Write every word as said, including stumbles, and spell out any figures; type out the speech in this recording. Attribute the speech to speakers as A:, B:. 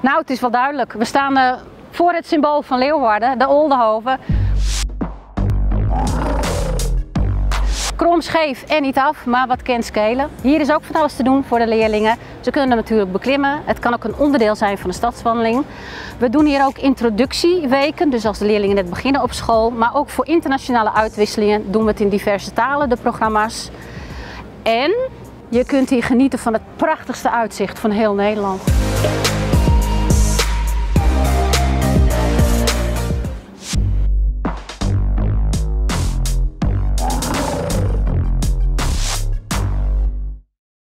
A: Nou, het is wel duidelijk. We staan uh, voor het symbool van Leeuwarden, de Oldenhoven. Krom, scheef en niet af, maar wat kan schelen. Hier is ook van alles te doen voor de leerlingen. Ze kunnen er natuurlijk beklimmen. Het kan ook een onderdeel zijn van de stadswandeling. We doen hier ook introductieweken, dus als de leerlingen net beginnen op school. Maar ook voor internationale uitwisselingen doen we het in diverse talen, de programma's. En je kunt hier genieten van het prachtigste uitzicht van heel Nederland.